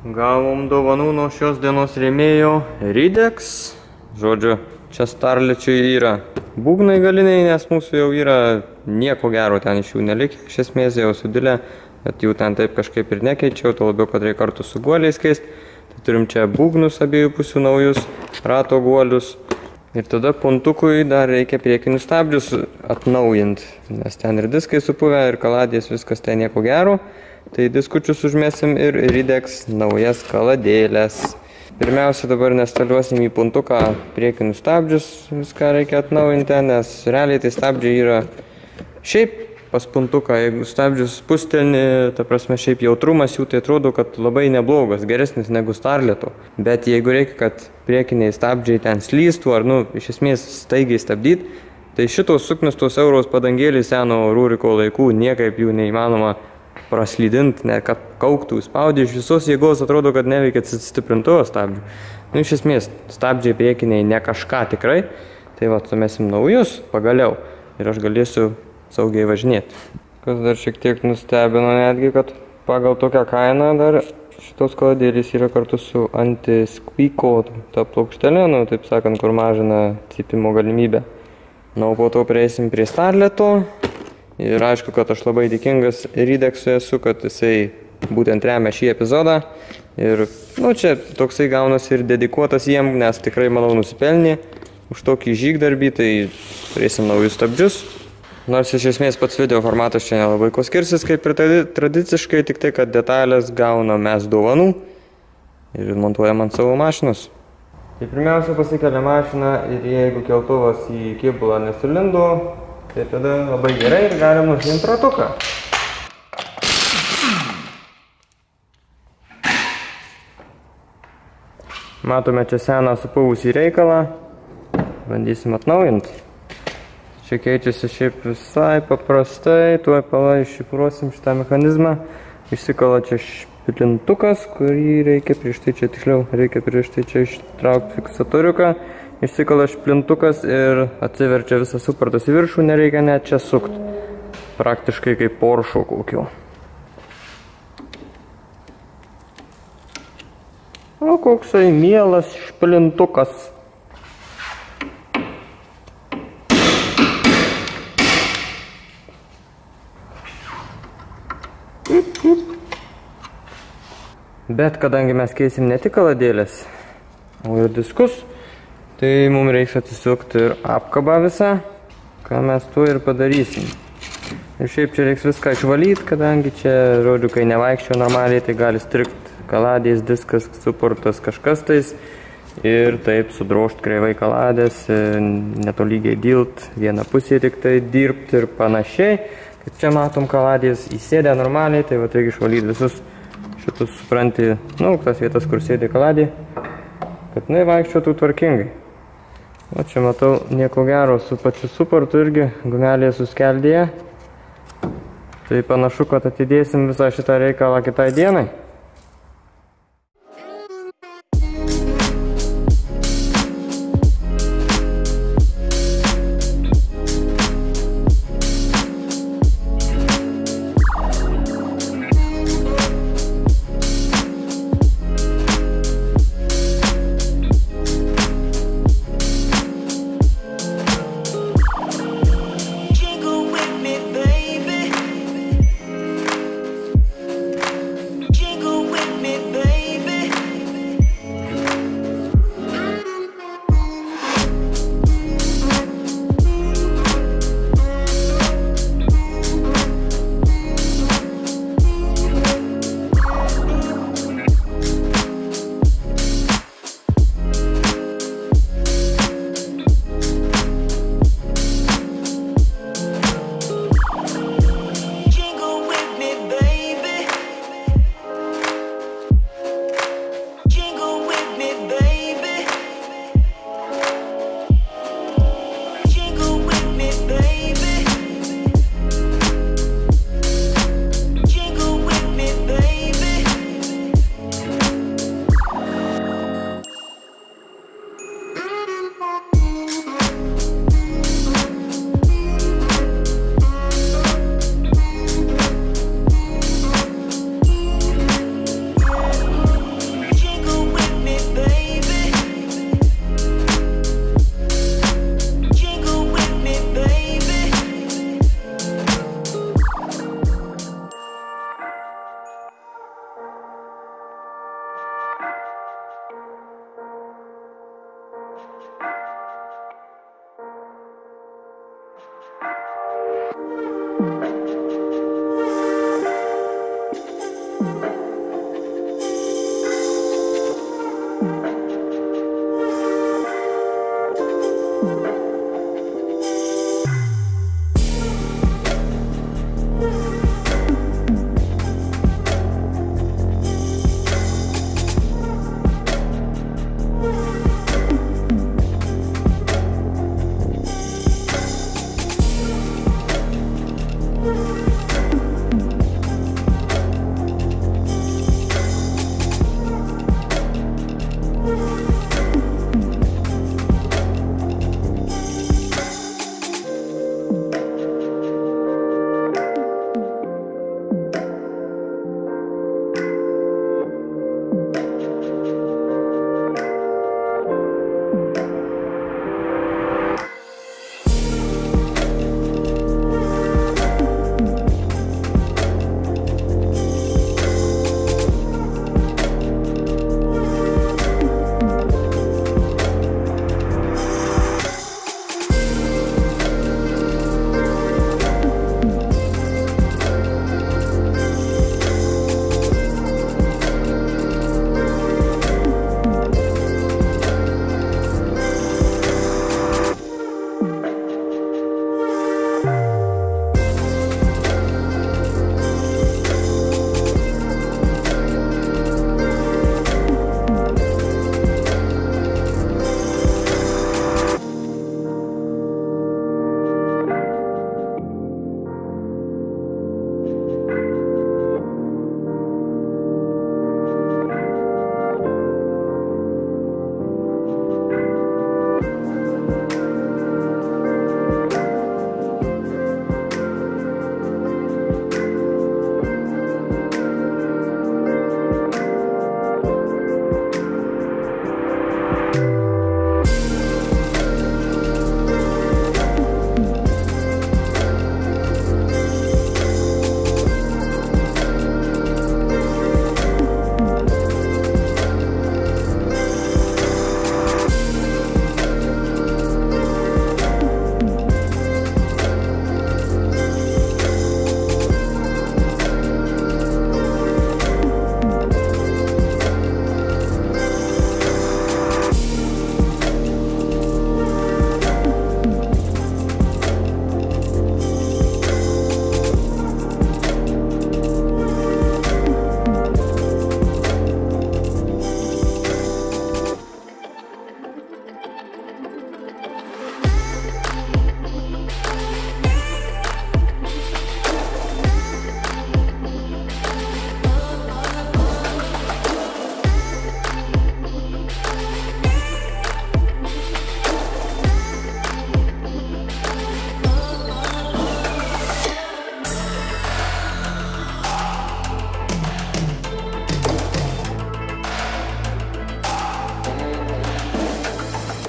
Gavom dovanų nuo šios dienos rėmėjo Ridex. Žodžiu, čia Starlečiui yra būgnai galiniai, nes mūsų jau yra nieko gero ten iš jų nelikė. Iš esmės jau sudilę, bet jų ten taip kažkaip ir nekeičiau, tuo labiau, kad reikia kartu su guoliais keist. Tai turim čia būgnus abiejų pusių naujus, rato guolius. Ir tada puntukui dar reikia priekinius stabdžius atnaujinti, nes ten ir diskai supuvę, ir kaladės, viskas ten nieko gero. Tai diskučius užmėsim ir Ridex naujas kaladėlės. Pirmiausia, dabar nestaliuosim į puntuką priekinius stabdžius, viską reikia atnaujinti, nes realiai tai stabdžiai yra šiaip pas puntuką, jeigu stabdžius spustelni, ta prasme šiaip jautrumas jų tai atrodo, kad labai neblogas, geresnis negu Starleto. Bet jeigu reikia, kad priekiniai stabdžiai ten slystų ar, iš esmės staigiai stabdyti, tai šitos suknistos euros padangėlį seno Rūriko laikų niekaip jų neįmanoma praslydint, kad kauktų, spaudė iš visos jėgos, atrodo, kad neveikia stiprintuvo stabdžių. Iš esmės, stabdžiai priekiniai ne kažką tikrai, tai va, sumesim naujus pagaliau ir aš galėsiu saugiai važinėti. Kas dar šiek tiek nustebino netgi, kad pagal tokią kainą dar šitos kaladėlės yra kartu su anti-squeako ta plokštelė, taip sakant, kur mažina cypimo galimybę. Po to prieisim prie Starleto. Ir aišku, kad aš labai dėkingas Ridexui esu, kad jisai būtent remia šį epizodą. Ir, čia toksai gaunasi ir dedikuotas jiem, nes tikrai, manau, nusipelnė už tokį žygdarbį, tai turėsim naujus stabdžius. Nors iš esmės pats video formatas čia nelabai ko skirsis, kaip ir tradiciškai, tik tai, kad detalės gaunam mes dovanų ir montuojam ant savo mašinos. Tai pirmiausia pasikelia mašiną ir jeigu keltuvas į kėbulą nesulindo, tai tada labai gerai ir galim nusiimti ratuką. Matome čia seną supuvusį reikalą. Bandysim atnaujinti. Čia keičiasi šiaip visai paprastai. Tuoj iššifruosim šitą mechanizmą. Išsikala čia šplintukas, kurį reikia prieš tai čia ištraukti fiksatoriuką. Išsikala šplintukas ir atsiverčia visas supartas į viršų, nereikia net čia sukti. Praktiškai kaip Porsche kokio. O koksai mielas šplintukas. Bet kadangi mes keisim ne tik kaladėlės, o ir diskus, tai mums reiks atsisukti ir apkabą visą, ką mes tuo ir padarysim. Ir šiaip čia reiks viską išvalyti, kadangi čia, žodžiu, kai nevaikščio normaliai, tai gali strikti kaladės, diskas, suportas kažkas tais. Ir taip sudrožti kreivai kaladės, netolygiai dilt, vieną pusę tik tai dirbti ir panašiai. Kaip čia matom, kaladės įsėdė normaliai, tai va reikia išvalyti visus šitus, supranti, tas vietas, kur sėdė kaladė, kad vaikščiotų tvarkingai. O čia matau nieko gero su pačiu suportu irgi gumelėje suskeldėje. Tai panašu, kad atidėsim visą šitą reikalą kitai dienai. Jingle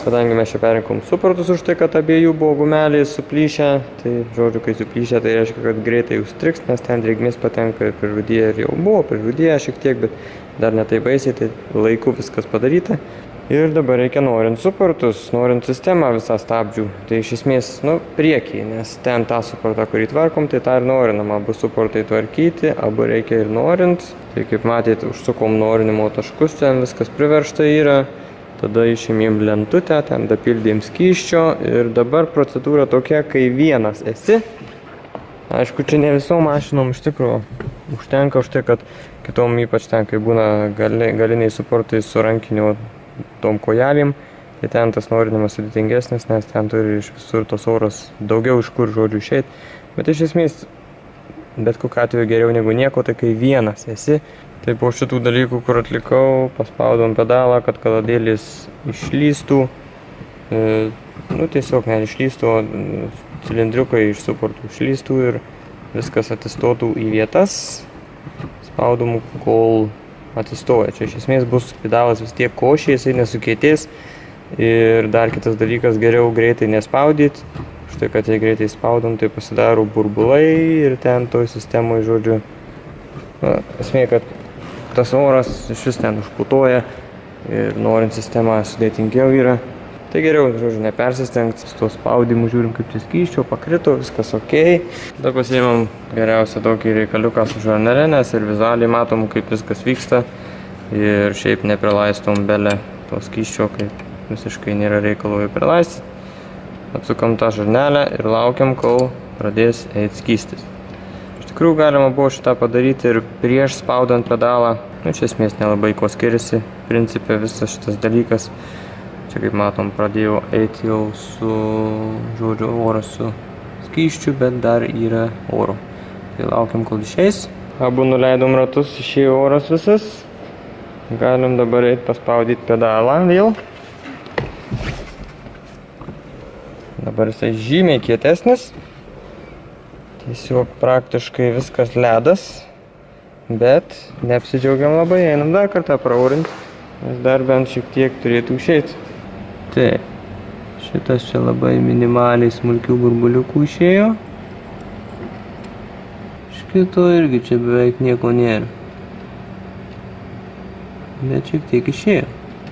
kadangi mes čia perrinkom suportus už tai, kad abiejų buvo gumeliai suplyšę, tai žodžiu, kai suplyšę, tai reiškia, kad greitai užstriks, nes ten drėgmės patenka ir prirūdėję ir jau buvo, prirūdėję šiek tiek, bet dar netai baisiai, tai laiku viskas padaryta. Ir dabar reikia norint suportus, norint sistemą visą stabdžių, tai iš esmės, priekiai, nes ten tą suportą, kurį tvarkom, tai tą ir norinam, abu suportai tvarkyti, abu reikia ir norint. Tai kaip matėte, užsukom norinimo taškus, ten viskas priveršta yra. Tada išėmėm lentutę, ten dapildėm skysčio ir dabar procedūra tokia, kai vienas esi. Aišku, čia ne visom mašinom iš tikrųjų užtenka už tai, kad kitom ypač ten, kai būna galiniai suportai su rankiniu tom kojelėm, tai ten tas norinimas sudėtingesnis, nes ten turi iš visur tos oras daugiau iš kur žodžių išeit. Bet iš esmės, bet kokiu atveju geriau negu nieko, tai kai vienas esi. Tai po šitų dalykų, kur atlikau, paspaudom pedalą, kad kaladėlis išlystų. Tiesiog ne išlystų, o cilindriukai iš suportų išlystų ir viskas atsistotų į vietas. Spaudom, kol atsistoja. Čia iš esmės bus pedalas vis tiek košė, jisai nesukietės. Ir dar kitas dalykas, geriau greitai nespaudyti. Štai, kad jei greitai spaudom, tai pasidaro burbulai ir ten toj sistemoje, žodžiu, esmė, kad tas oras iš vis ten užputoja ir norint sistemą sudėtingiau yra. Tai geriau, žodžiu, nepersistengti, su tuo spaudimu žiūrim, kaip čia skysčio, pakrito, viskas ok. Tada pasiėmam geriausią tokį reikaliuką su žarnelenės ir vizualiai matom, kaip viskas vyksta. Ir šiaip neprilaistom belę to skysčio, kaip visiškai nėra reikalo jį prilaistyti. Atsukam tą žarnelę ir laukiam, kol pradės eiti skystis. Iš tikrųjų galima buvo šitą padaryti ir prieš spaudant pedalą. Iš esmės nelabai ko skiriasi, principė visas šitas dalykas. Čia kaip matom pradėjau eiti jau su, žodžiu, oras su skysčiu, bet dar yra oro. Tai laukiam, kol išeis. Abu nuleidom ratus, išėjo oras visas. Galim dabar eiti paspaudyti pedalą vėl. Dabar jisai žymiai kietesnis. Tiesiog praktiškai viskas ledas, bet neapsidžiaugiam labai, einam dar kartą praurint, nes dar bent šiek tiek turėtų išeiti. Tai, šitas čia labai minimaliai smulkių burbuliukų išėjo. Iš kito irgi čia beveik nieko nėra. Bet šiek tiek išėjo.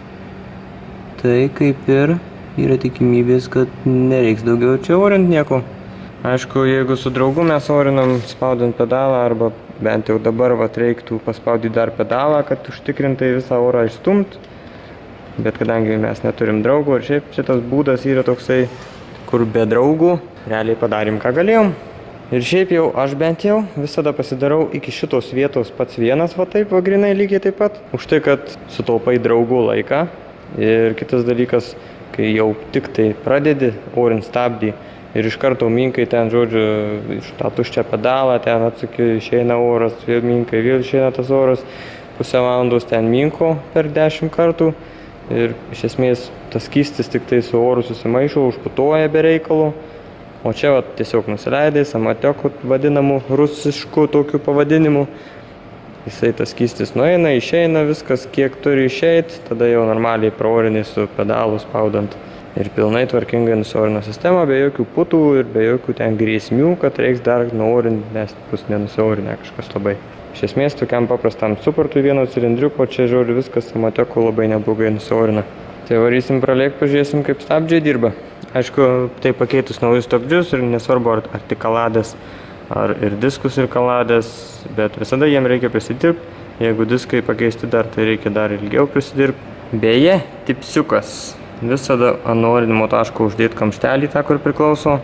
Tai kaip ir yra tikimybės, kad nereiks daugiau čia orint nieko. Aišku, jeigu su draugu mes orinam spaudant pedalą, arba bent jau dabar reiktų paspaudyti dar pedalą, kad užtikrintai visą orą išstumt. Bet kadangi mes neturim draugų ir šiaip šitas būdas yra toksai, kur be draugų realiai padarėm, ką galėjom. Ir šiaip jau aš bent jau visada pasidarau iki šitos vietos pats vienas, taip, grinai lygiai taip pat. Už tai, kad sutaupai draugų laiką. Ir kitas dalykas, kai jau tik tai pradedi orint stabdį, ir iš karto minkai ten, žodžiu, iš tą tuščią pedalą, ten atsuki, išeina oras, vėl minkai, vėl išeina tas oras, pusę valandos ten minko per 10 kartų. Ir iš esmės tas skystis tik tai su oru susimaišo, užputoja be reikalo. O čia tiesiog nusileidai, samatioku vadinamu, rusišku tokiu pavadinimu. Jisai tas skystis nueina, išeina viskas, kiek turi išeiti, tada jau normaliai praorini su pedalu spaudant. Ir pilnai tvarkingai nusiorino sistemą, be jokių putų ir be jokių ten grėsmių, kad reiks dar nuorinti, nes bus nenusiorinę kažkas labai. Iš esmės, tokiam paprastam suportui vieno cilindriuko, čia žodžiu viskas samatioku labai neblogai nusiorina. Tai varysim pralėk, pažiūrėsim, kaip stabdžiai dirba. Aišku, tai pakeitus naujus stabdžius ir nesvarbu ar tik kaladės, ar ir diskus ir kaladės, bet visada jiem reikia prisidirbti. Jeigu diskai pakeisti dar, tai reikia dar ilgiau prisidirbti. Beje, tipsiukas. Visada ant norinimo taško uždėti kamštelį tą, kur priklauso.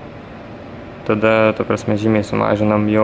Tada, žymiai sumažinam jo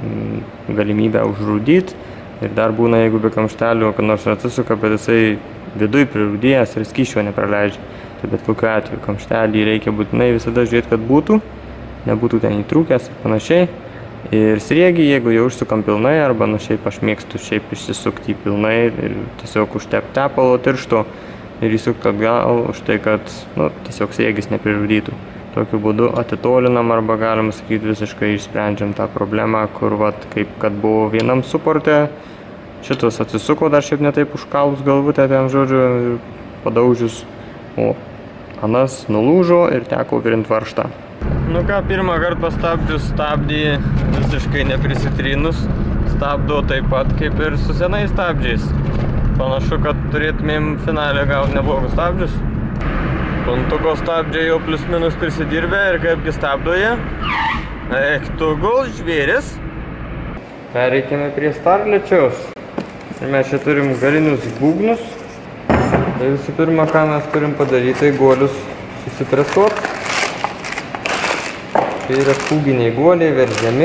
galimybę užrūdyti. Ir dar būna, jeigu be kamštelių, kad nors atsisuka, bet jisai viduj prirūdėjęs ir skysčio nepraleidžia. Tai bet kokiu atveju kamštelį reikia būtinai visada žiūrėti, kad būtų. Nebūtų ten įtrūkęs ir panašiai. Ir sriegį, jeigu jau užsukam pilnai, arba šiaip aš mėgstu šiaip išsisukti pilnai ir tiesiog užtepti tepalo tiršto ir įsukti atgal už tai, kad tiesiog sriegis neprirūdytų. Tokiu būdu atitolinam arba galima sakyti visiškai išsprendžiam tą problemą, kur kaip kad buvo vienam suporte. Šitas atsisuko dar šiaip netaip užkalus galvutę ten, žodžiu, padaužius. O anas nulūžo ir teko virint varžtą. Nu ką, pirmą kartą pastabdžius stabdį visiškai neprisitrynus, stabdo taip pat kaip ir su senais stabdžiais. Panašu, kad turėtumėm finalę gauti neblogus stabdžius. Puntuko stabdžiai jau plius minus prisidirbę ir kaipgi stabdo jie. Eik tu gul žvėris. Pereikime prie starlečiaus. Ir mes čia turim galinius būgnus. Tai visų pirma, ką mes turim padaryti, tai guolius susipresuoti. Tai yra kūginiai guoliai veržiami.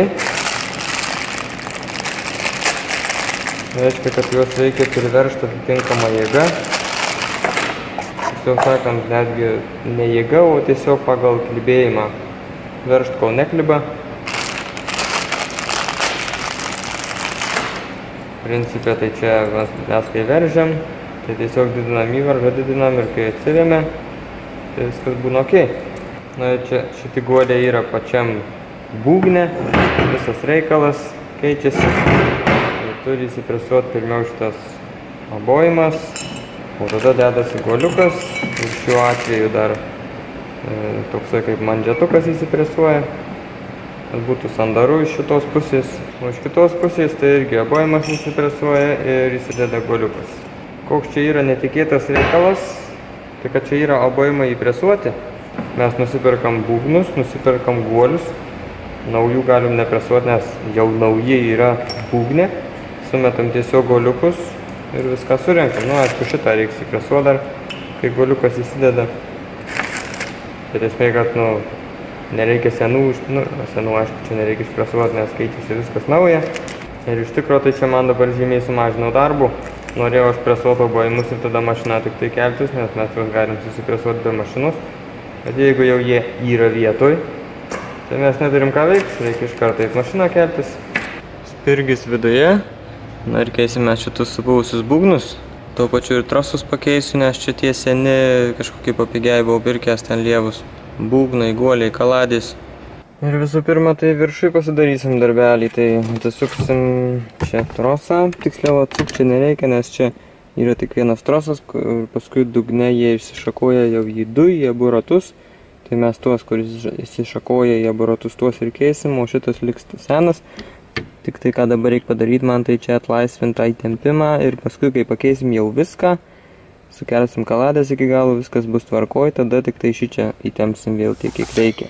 Reiškia, kad juos reikia priveržti atitinkamą jėgą. Tiesiog sakant, netgi ne jėga, o tiesiog pagal klibėjimą veržti, kol nekliba. Principė, tai čia mes kai veržiam, tai tiesiog didinam įvaržą, didinam ir kai atsirėmė, tai viskas būna ok. Na, čia šiti guoliai yra pačiam būgne, visas reikalas keičiasi. Turi įsipresuoti pirmiau šitas abojimas, o tada dedasi guoliukas ir šiuo atveju dar toksai kaip mandžetukas įsipresuoja, kad būtų sandaru iš šitos pusės. O iš kitos pusės tai irgi abojimas įsipresuoja ir įsideda guoliukas. Koks čia yra netikėtas reikalas, tai kad čia yra abojimai įpresuoti. Mes nusipirkam būgnus, nusipirkam guolius, naujų galim nepresuoti, nes jau nauji yra būgnė. Sumetam tiesiog guoliukus ir viską surenkam. Nu, aišku, šitą reiks įpresuoti dar, kai guoliukas įsideda. Bet esmė, kad, nereikia senų, aišku, čia nereikia išpresuoti, nes keičiasi viskas nauja. Ir iš tikro, tai čia man dabar žymiai sumažinau darbų. Norėjau aš presuoti abojimus ir tada mašina tik tai keltis, nes mes juos galim susipresuoti be mašinos. Bet jeigu jau jie yra vietoj, tai mes neturim ką veikti, reikia iš karto į mašiną keltis. Spirgis viduje. Na ir keisime šitus subuvusius būgnus. Tuo pačiu ir trasus pakeisiu, nes čia tie seni kažkokie papigiai buvau pirkęs ten lievus. Būgnai, guoliai, kaladės. Ir visų pirma, tai viršui pasidarysim darbelį. Tai atsisuksim čia trosą. Tiksliau atsukti čia nereikia, nes čia yra tik vienas trosas. Ir paskui dugne jie išsišakoja jau į du, į abu ratus. Tai mes tuos, kuris išsišakoja į abu ratus, tuos ir keisim, o šitas liks senas. Tik tai, ką dabar reikia padaryti, man tai čia atlaisvinti tą įtempimą ir paskui, kai pakeisim jau viską, sukelsim kaladės iki galo, viskas bus tvarkoj, tada tik tai šį čia įtempsim vėl tiek, kiek reikia.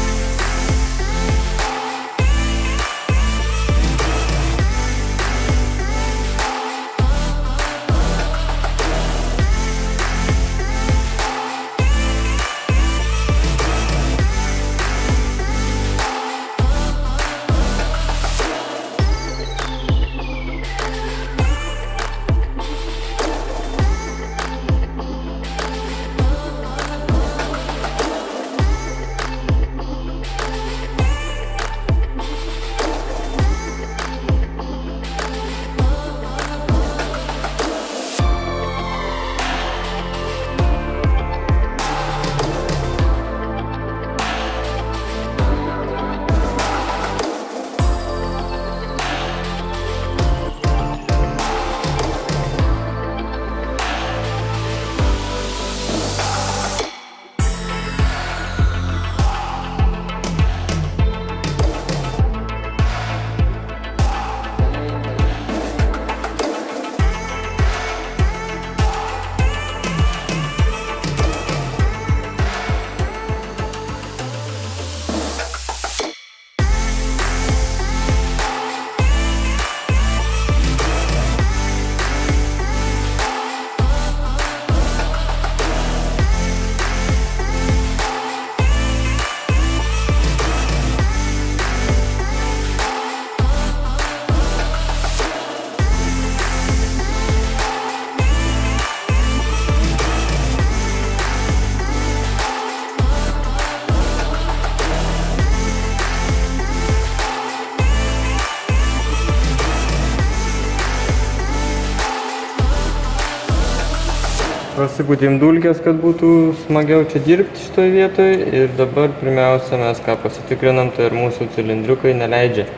Prasigudėm dulkės, kad būtų smagiau čia dirbti šitoje vietoje. Ir dabar pirmiausia mes ką pasitikrinam, tai ir mūsų cilindriukai neleidžia.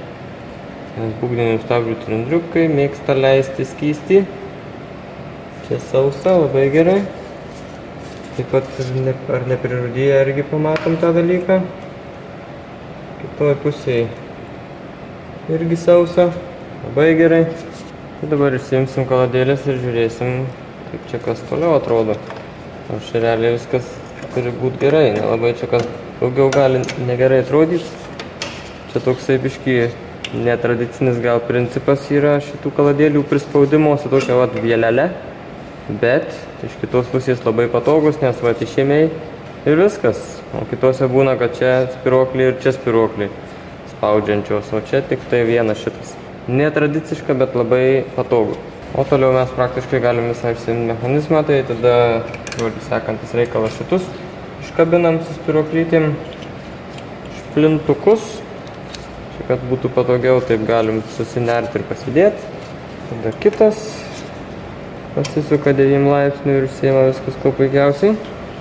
Nes būgninių stabdžių cilindriukai mėgsta leisti skystį. Čia sausa, labai gerai. Taip pat ar neprirūdyje irgi pamatom tą dalyką. Kitoj pusėje irgi sausa. Labai gerai. Ir dabar išsiimsim kaladėlės ir žiūrėsim, kaip čia kas toliau atrodo. O čia realiai viskas turi būti gerai. Nelabai čia kas daugiau gali negerai atrodyti. Čia toksai biškį netradicinis gal principas yra šitų kaladėlių prispaudimo su tokia vat vielele. Bet iš kitos pusės labai patogus, nes vat išėmėjai ir viskas. O kitose būna, kad čia spiruokliai ir čia spiruokliai spaudžiančios. O čia tik tai vienas šitas. Netradiciška, bet labai patogu. O toliau mes praktiškai galim visą išsiimti mechanizmą. Tai tada, žodžiu, sekantis reikalas šitus iškabinam su spiruoklytėm. Šplintukus. Kad būtų patogiau, taip galim susinerti ir pasidėti. Tada kitas pasisuka 9 laipsnių ir užsiima viskas kuo puikiausiai.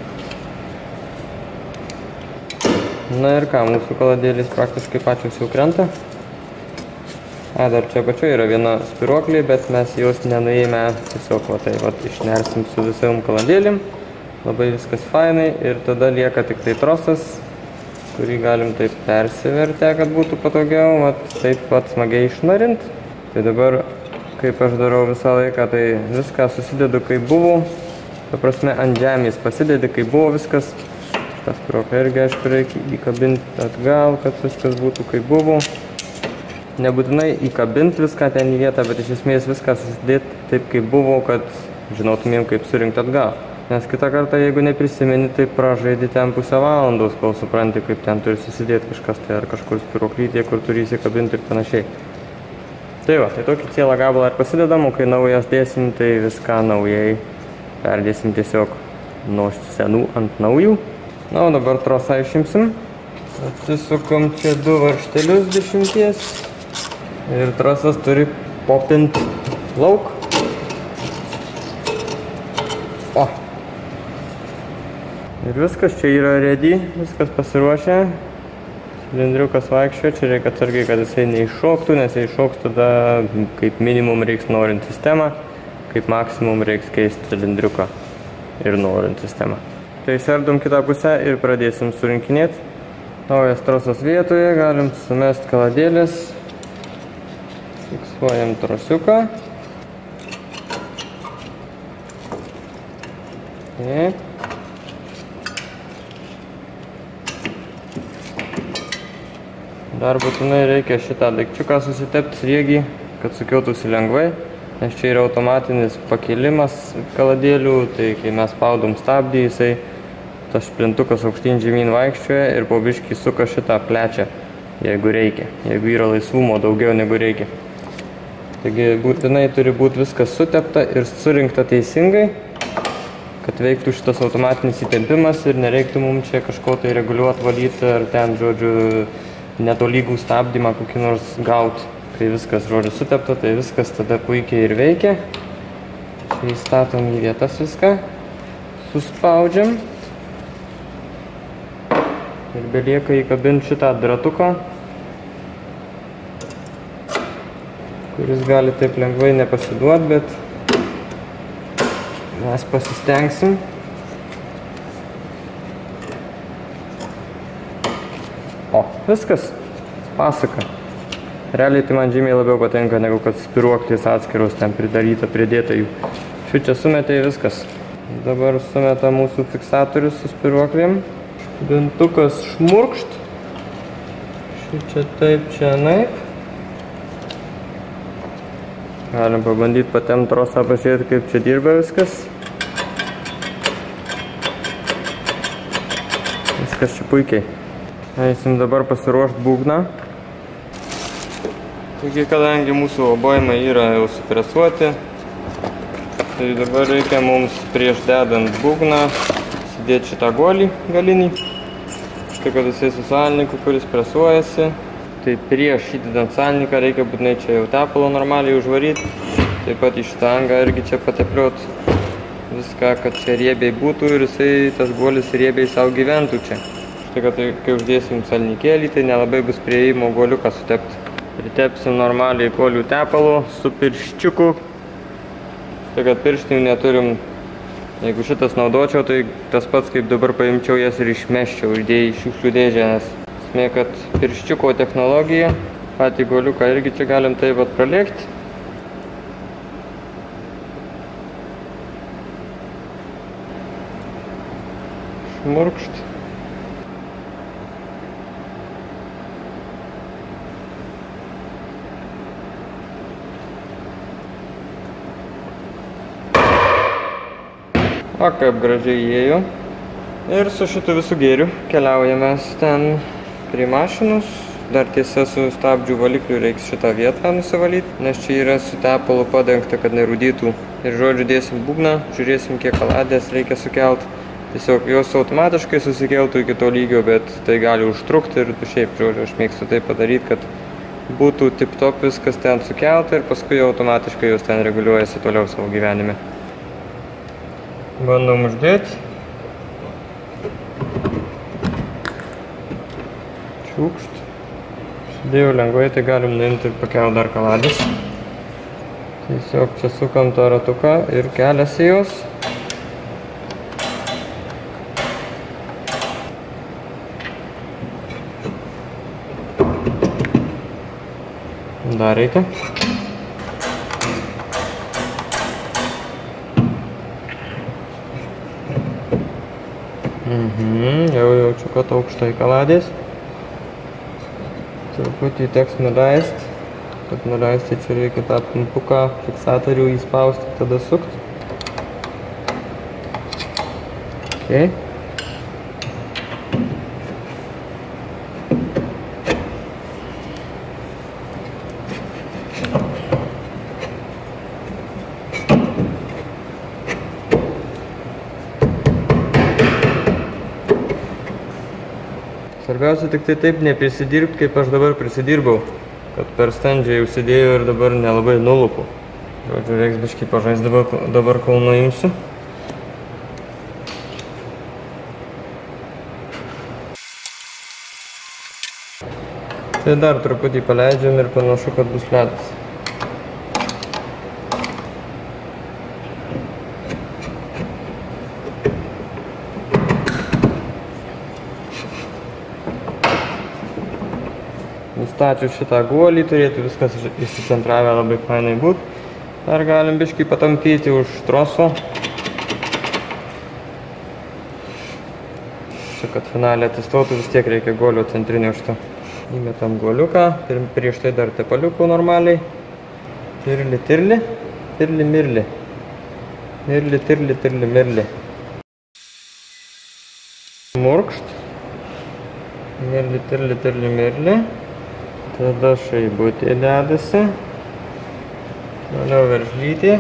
Na ir ką, mūsų kaladėlės praktiškai pačios jau krenta. Dar čia pačioje yra viena spiruoklė, bet mes jos nenuėjame tiesiog va tai išnersim su visom kaladėlėm. Labai viskas fainai ir tada lieka tik tai trosas, kurį galim taip persivertę, kad būtų patogiau, taip pat smagiai išnarint. Tai dabar, kaip aš darau visą laiką, tai viską susidedu kaip buvo. Ta prasme, ant žemės pasidedi kaip buvo viskas. Tas spiruoklę irgi, aišku, reikia įkabinti atgal, kad viskas būtų kaip buvo. Nebūtinai įkabinti viską ten į vietą, bet iš esmės viską susidėti taip kaip buvo, kad žinotumėm, kaip surinkti atgal. Nes kitą kartą, jeigu neprisimeni, tai pražaidi ten pusę valandos, kol supranti, kaip ten turi susidėti kažkas, tai ar kažkur spiruoklytė, kur turi įsikabinti ir panašiai. Tai va, tai tokį cielą gabalą ir pasidedam, o kai naujas dėsim, tai viską naujai perdėsim tiesiog nuo senų ant naujų. Na, o dabar trosą išimsim. Atsisukam čia 2 varžtelius 10 ir trosas turi popint lauk. O! Ir viskas čia yra ready, viskas pasiruošę. Cilindriukas vaikščio, čia reikia atsargiai, kad jisai neiššoktų, nes jei iššoks, tada kaip minimum reiks norint sistemą, kaip maksimum reiks keisti cilindriuką ir norint sistemą. Tai sardom kitą pusę ir pradėsim surinkinėti. Naujas trosas vietoje, galim sumest kaladėlės, fiksuojam trosiuką. Dar būtinai reikia šitą daikčiuką susitepti sriegį, kad sukiotųsi lengvai, nes čia yra automatinis pakėlimas kaladėlių, tai kai mes spaudom stabdį, jisai tas šplintukas aukštyn žemyn vaikščioja ir po biškį suka šitą plečia, jeigu reikia, jeigu yra laisvumo daugiau negu reikia. Taigi būtinai turi būti viskas sutepta ir surinkta teisingai, kad veiktų šitas automatinis įtempimas ir nereiktų mums čia kažko tai reguliuoti, valyti ar ten, žodžiu, netolygų stabdymą kokį nors gauti. Kai viskas, žodžiu, sutepta, tai viskas tada puikiai ir veikia. Čia įstatom į vietas viską, suspaudžiam. Ir belieka įkabinti šitą dratuką, kuris gali taip lengvai nepasiduoti, bet mes pasistengsim. O, viskas. Pasaka. Realiai tai man žymiai labiau patinka, negu kad spiruoklės atskiros ten pridaryta, pridėta jų. Šičia sumetė viskas. Dabar sumeta mūsų fiksatorius su spiruoklėm. Šplintukas šmurkšt. Šičia taip, čia naip. Galim pabandyti patempt trosą, pažiūrėti, kaip čia dirba viskas. Viskas čia puikiai. Eisim dabar pasiruošti būgną. Taigi, kadangi mūsų obojimai yra jau supresuoti, tai dabar reikia mums prieš dedant būgną įsidėti šitą guolį galinį. Štai, kad jisai su salniku, kuris presuojasi. Tai prieš įdedant salniką reikia būtinai čia jau tepalo normaliai užvaryti. Taip pat į šitą angą irgi čia patepliuoti viską, kad čia riebiai būtų ir jisai, tas guolis riebiai savo gyventų čia. Štai, kad kai uždėsim salnikėlį, tai nelabai bus prieimo guoliuką sutepti. Pritepsim normaliai polių tepalo su pirščiuku. Štai, kad pirštinių neturim Jeigu šitas naudočiau, tai tas pats kaip dabar paimčiau jas ir išmeščiau, įdėjau į šiukšlių dėžę, nes esmė, kad pirščiuko technologija, patį guoliuką irgi čia galim taip pat pralėkti. Šmurkšt. O kaip gražiai įėjo. Ir su šitu visų gėriu keliaujame ten prie mašinos. Dar tiesa su stabdžių valikliu reiks šitą vietą nusivalyti, nes čia yra su tepalu padengta, kad nerūdytų. Ir žodžiu dėsim būgną, žiūrėsim kiek kaladės reikia sukelt. Tiesiog jos automatiškai susikeltų iki to lygio, bet tai gali užtrukti ir šiaip, žodžiu, aš mėgstu tai padaryti, kad būtų tip-top viskas ten sukelta ir paskui automatiškai jos ten reguliuojasi toliau savo gyvenime. Bandom uždėti. Čiūkšt. Sudėjau lengvai, tai galim nuimti ir pakelt dar kaladės. Tiesiog čia sukam tą ratuką ir keliasi jos. Dar reikia. Jau jaučiu, kad aukštai kaladės. Truputį teks nuleisti. Kad nuleisti čia reikia tą pumpuką fiksatorių įspausti, tada sukti. Okay. Svarbiausia tik tai taip neprisidirbti, kaip aš dabar prisidirbau, kad per standžiai užsidėjau ir dabar nelabai nulupu. Žodžiu, reiks biškį pažaisti dabar kol nuimsiu. Tai dar truputį paleidžiam ir panašu, kad bus ledas. Nustačius šitą guolį turėtų viskas įsicentravę labai fainai būt. Dar galim biškį patampyti už troso. Čia kad finaliai atsistotų vis tiek reikia guolio centrinio šito. Įmetam guoliuką, prieš tai dar tepaliukų normaliai. Tirli, tirli, tirli, mirli. Mirli, tirli, tirli, mirli. Murkšt. Mirli, tirli, tirli, mirli. Tada šaibutė dedasi. Toliau veržlytė.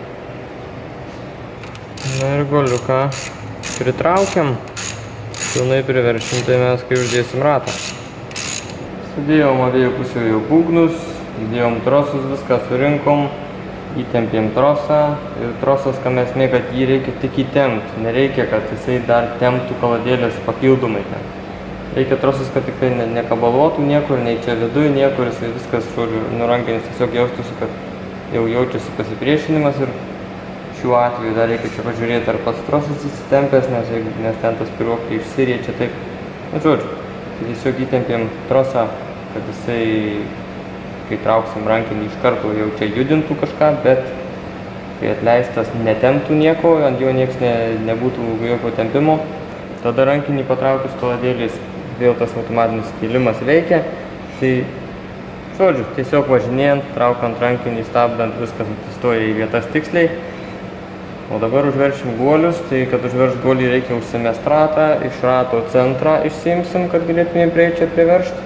Na ir guoliuką pritraukiam. Pilnai priveršim, tai mes kai uždėsim ratą. Sudėjom abiejų pusių jau būgnus, įdėjom trosus, viską surinkom, įtempėm trosą. Ir trosas, ką mes mėg, kad jį reikia tik įtempti. Nereikia, kad jisai dar temptų kaladėlės papildomai ten. Reikia trosus, kad tik tai nekabaluotų niekur, nei čia viduje, niekur, jisai viskas, žodžiu, nurankinis tiesiog jaustųsi, kad jau jaučiasi pasipriešinimas ir šiuo atveju dar reikia čia pažiūrėti, ar pats trosas įsitempęs, nes ten tas spyruoklį išsiriečia taip. Na, žodžiu, tiesiog įtempėm trosą, kad jisai, kai trauksim rankinį iš karto, jau čia judintų kažką, bet kai atleistas netemptų nieko, ant jo nieks nebūtų jokio tempimo, tada rankinį patraukus kaladėlės vėl tas automatinis kėlimas veikia. Tai, žodžiu, tiesiog važinėjant, traukant rankinį, stabdant, viskas atsistoja į vietas tiksliai. O dabar užveršim guolius, tai kad užveršt guolį reikia užsimest ratą, iš rato centrą išsiimsim, kad galėtumėm prie čia priveršti.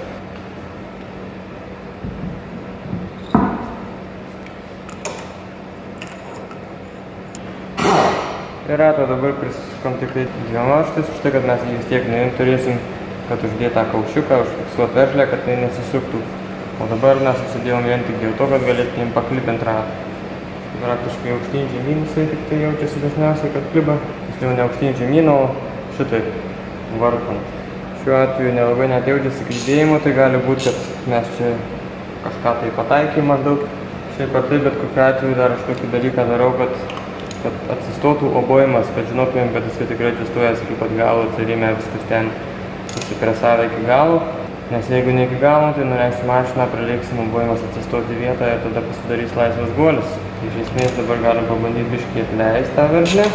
Ir ratą dabar prisukam tik tai dviem varžtais, už tai, kad mes jį vis tiek nuimt turėsim, kad uždėt tą kaušiuką, užfiksuot veržlę, kad tai nesisuktų. O dabar mes susidėjom vien tik dėl to, kad galėtumėm paklipint ratą. Praktiškai aukštyn žemyn jisai tik tai jaučiasi dažniausiai, kad kliba. Jau ne aukštyn žemyn, o šitai varpant. Šiuo atveju nelabai net jaučiasi klibėjimo, tai gali būti, kad mes čia kažką tai pataikėm maždaug. Šiaip ar tai, bet kokiu atveju dar aš tokį dalyką darau, kad kad atsistotų obojimas, kad žinotumėm, kad jis tikrai atsistojęs iki pat galo, atsirėmė viskas ten susipresavę iki galo. Nes jeigu ne iki galo, tai nuleisim mašiną, praleiksim obojimas atsistoti vietą ir tada pasidarys laisvas guolis. Iš esmės dabar galim pabandyti biškį atleisti tą veržlę.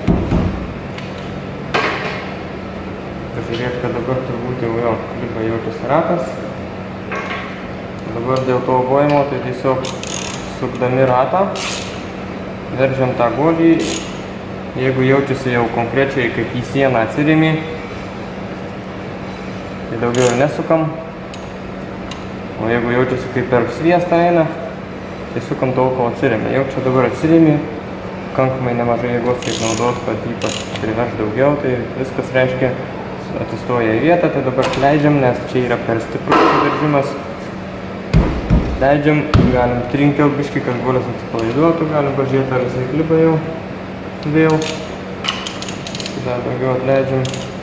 Pažiūrėk, kad dabar turbūt jau jo klipa jaučiasi ratas. Dabar dėl to obojimo, tai tiesiog sukdami ratą, veržiam tą guolį. Jeigu jaučiasi jau konkrečiai, kaip į sieną atsirėmė, tai daugiau ir nesukam. O jeigu jaučiasi, kaip per sviestą eina, tai sukam tol, kol atsirėmė. Jau čia dabar atsirėmė, pakankamai nemažai jėgos kaip naudos, kad jį priverš daugiau, tai viskas reiškia atsistoja į vietą, tai dabar leidžiam, nes čia yra per stiprus paveržimas. Leidžiam, galim trinkelt biškį, kad guolis atsipalaiduotų, galim pažiūrėti, ar jisai klipa jau vėl. Dar daugiau atleidžiam.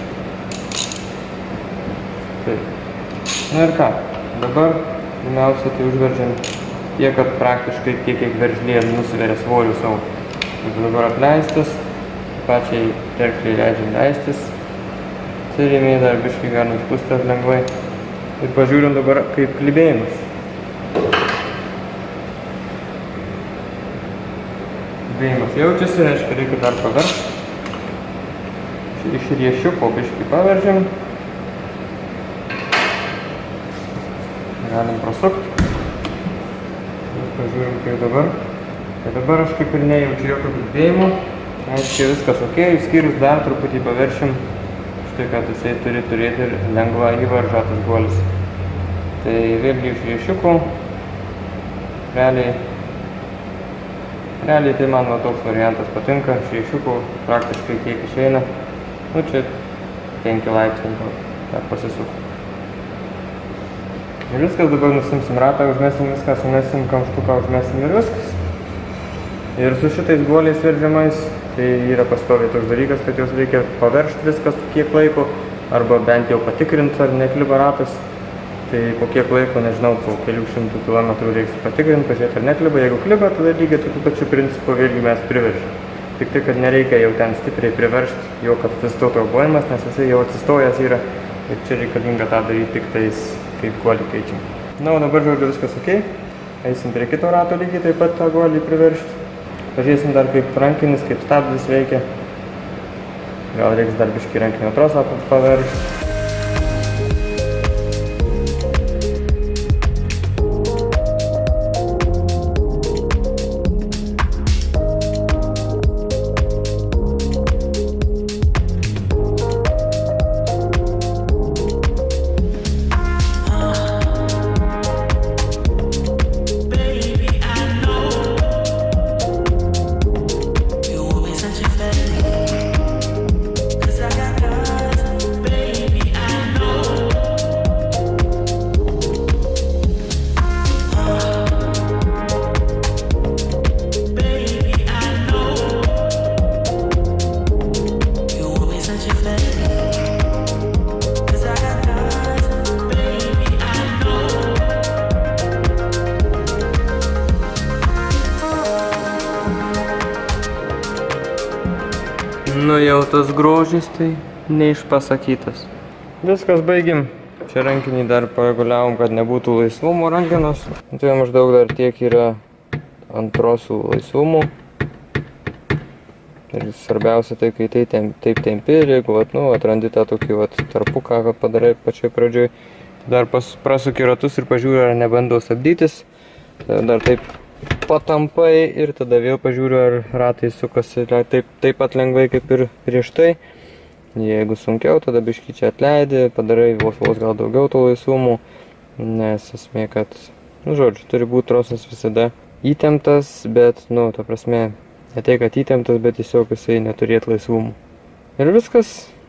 Taip. Na ir ką, dabar pirmiausia tai užveržiam tiek, kad praktiškai tiek, kiek veržlė nusiveria svorių savo. Jeigu dabar atleistas, pačiai terkliai leidžiam leistis. Atsirėmė, dar biškį galim spustelt lengvai. Ir pažiūrim dabar kaip klibėjimas. Klibėjimas jaučiasi, reiškia reikia dar paveršti. Iš riešiuko biškį paveržiam. Galim prasukti. Ir pažiūrim kaip dabar. Tai dabar aš kaip ir nejaučiu jokio klibėjimo. Aiškiai viskas ok, išskyrus dar truputį paveršim. Štai, kad jisai turi turėti ir lengvą įvaržą tas guolis. Tai vėlgi iš riešiukų. Realiai tai man toks variantas patinka. Iš riešiukų praktiškai kiek išeina. Nu čia 5 laipsnių dar pasisuku. Ir viskas, dabar nusimsim ratą, užmesim viską, sumesim kamštuką, užmesim ir viskas. Ir su šitais guoliais veržiamais, tai yra pastoviai toks dalykas, kad juos reikia paveršti viskas kiek laiko, arba bent jau patikrinti, ar nekliba ratas. Tai po kiek laiko, nežinau, po kelių šimtų kilometrų reiks patikrinti, pažiūrėti, ar nekliba. Jeigu kliba, tada lygiai tokiu pačiu principu vėlgi mes priveršim. Tik tai, kad nereikia jau ten stipriai priveršti, jo kad atsistotų obojimas, nes jisai jau atsistojęs yra. Ir čia reikalinga tą daryti tik tais, kaip guolį keičiam. Na, o dabar žodžiu viskas ok. Eisim prie kito rato lygiai taip pat tą guolį priveršti. Pažiūrėsim dar kaip rankinis, kaip stabdis veikia. Gal reiks dar biškį rankinio trosą paveršti. Nu jau tas grožis tai neišpasakytas. Viskas, baigim. Čia rankinį dar pareguliavom, kad nebūtų laisvumo rankenos. Tai maždaug dar tiek yra antrosų laisvumų. Ir svarbiausia tai, kai tai taip tempi ir jeigu atrandi tą tokį tarpuką, ką padarai pačioj pradžioj, dar prasuki ratus ir pažiūri, ar nebandau stabdytis. Dar taip patampai ir tada vėl pažiūriu, ar ratai sukasi taip pat lengvai kaip ir prieš tai. Jeigu sunkiau, tada biškį čia atleidi, padarai vos gal daugiau to laisvumų, nes esmė, kad, žodžiu, turi būti trosas visada įtemptas, bet, ta prasme, ne tai, kad įtemptas, bet tiesiog jisai neturėtų laisvumų. Ir viskas.